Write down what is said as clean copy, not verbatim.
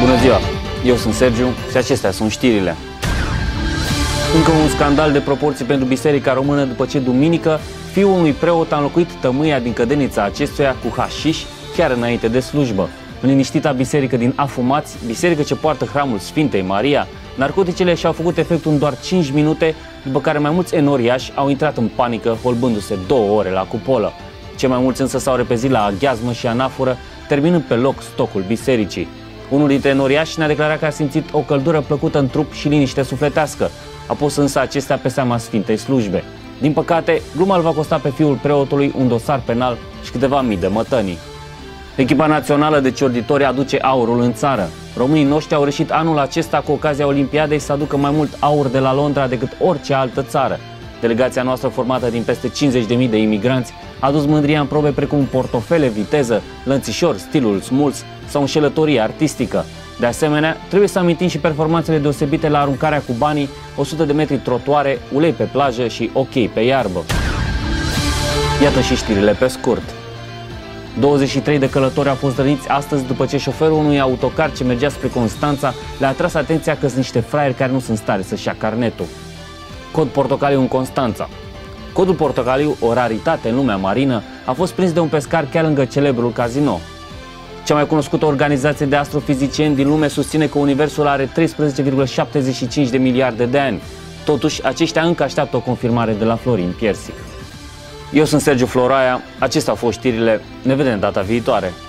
Bună ziua! Eu sunt Sergiu și acestea sunt știrile. Încă un scandal de proporții pentru Biserica Română după ce duminică fiul unui preot a înlocuit tămâia din cădenița acestuia cu hașiș chiar înainte de slujbă. În liniștita biserică din Afumați, biserică ce poartă hramul Sfintei Maria, narcoticele și-au făcut efectul în doar 5 minute, după care mai mulți enoriași au intrat în panică, holbându-se 2 ore la cupolă. Cei mai mulți însă s-au repezit la aghiazmă și anafură, terminând pe loc stocul bisericii. Unul dintre enoriași ne-a declarat că a simțit o căldură plăcută în trup și liniște sufletească. A pus însă acestea pe seama Sfintei Slujbe. Din păcate, gluma îl va costa pe fiul preotului un dosar penal și câteva mii de mătănii. Echipa națională de ciorditori aduce aurul în țară. Românii noștri au reușit anul acesta cu ocazia Olimpiadei să aducă mai mult aur de la Londra decât orice altă țară. Delegația noastră, formată din peste 50.000 de imigranți, a adus mândria în probe precum portofele, viteză, lănțișori, stilul smuls sau înșelătorie artistică. De asemenea, trebuie să amintim și performanțele deosebite la aruncarea cu banii, 100 de metri trotuare, ulei pe plajă și ok pe iarbă. Iată și știrile pe scurt. 23 de călători au fost răniți astăzi după ce șoferul unui autocar ce mergea spre Constanța le-a atras atenția că sunt niște fraieri care nu sunt în stare să-și ia carnetul. Cod portocaliu în Constanța. Codul portocaliu, o raritate în lumea marină, a fost prins de un pescar chiar lângă celebrul casino. Cea mai cunoscută organizație de astrofizicieni din lume susține că Universul are 13,75 de miliarde de ani. Totuși, aceștia încă așteaptă o confirmare de la Florin Piersic. Eu sunt Sergiu Floraia, acestea au fost știrile, ne vedem data viitoare.